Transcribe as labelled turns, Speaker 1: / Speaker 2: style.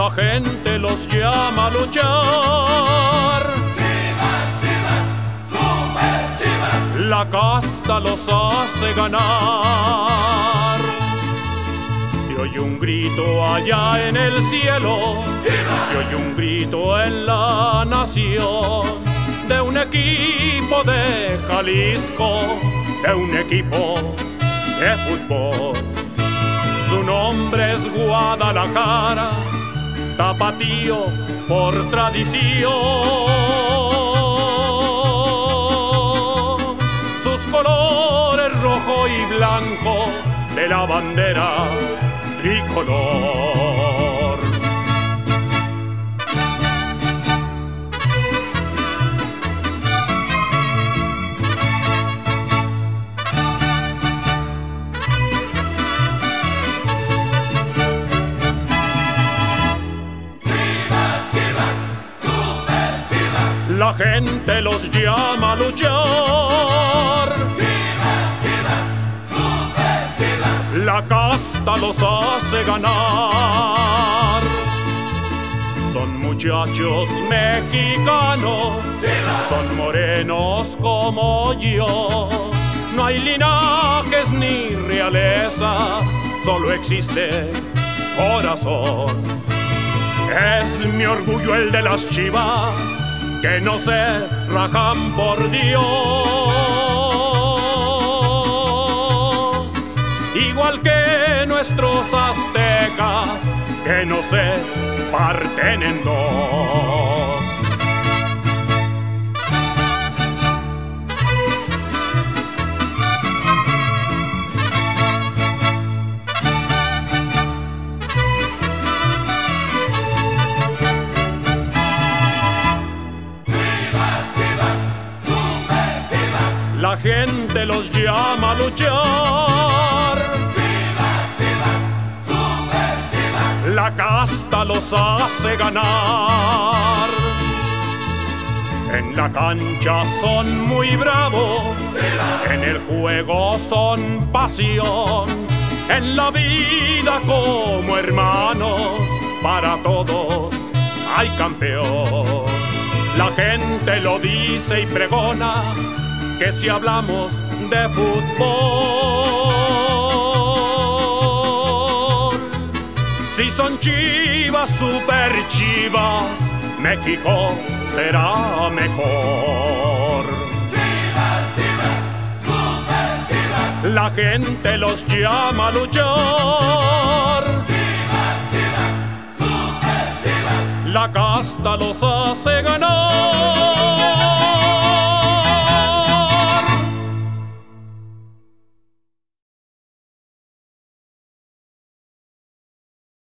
Speaker 1: La gente los llama a luchar.
Speaker 2: Chivas, Chivas, Super Chivas.
Speaker 1: La casta los hace ganar. Se oye un grito allá en el cielo,
Speaker 2: ¡Chivas!
Speaker 1: se oye un grito en la nación, de un equipo de Jalisco, de un equipo de fútbol. Su nombre es Guadalajara, tapatío por tradición. Sus colores rojo y blanco de la bandera tricolor. La gente los llama a luchar.
Speaker 2: Chivas, Chivas, Super Chivas.
Speaker 1: La casta los hace ganar. Son muchachos mexicanos,
Speaker 2: ¡Chivas!
Speaker 1: son morenos como yo. No hay linajes ni realezas, solo existe corazón. Es mi orgullo el de las Chivas, que no se rajan por Dios. Igual que nuestros aztecas, que no se parten en dos. La gente los llama a luchar.
Speaker 2: Chivas, Chivas, Super Chivas.
Speaker 1: La casta los hace ganar. En la cancha son muy bravos,
Speaker 2: ¡Chivas!
Speaker 1: en el juego son pasión. En la vida como hermanos, para todos hay campeón. La gente lo dice y pregona, que si hablamos de fútbol, si son Chivas, Super Chivas, México será mejor.
Speaker 2: Chivas, Chivas, Super Chivas.
Speaker 1: La gente los llama a luchar.
Speaker 2: Chivas, Chivas, Super Chivas.
Speaker 1: La casta los hace ganar.